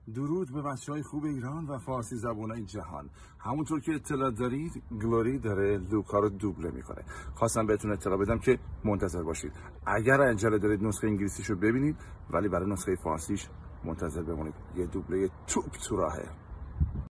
درود به بچهای خوب ایران و فارسی زبانای جهان. همونطور که اطلاع دارید گلوری داره لوکا رو دوبله میکنه. خواستم بهتون اطلاع بدم که منتظر باشید. اگر عجله دارید نسخه انگلیسیشو ببینید، ولی برای نسخه فارسیش منتظر بمونید. یه دوبله توپ تو راهه.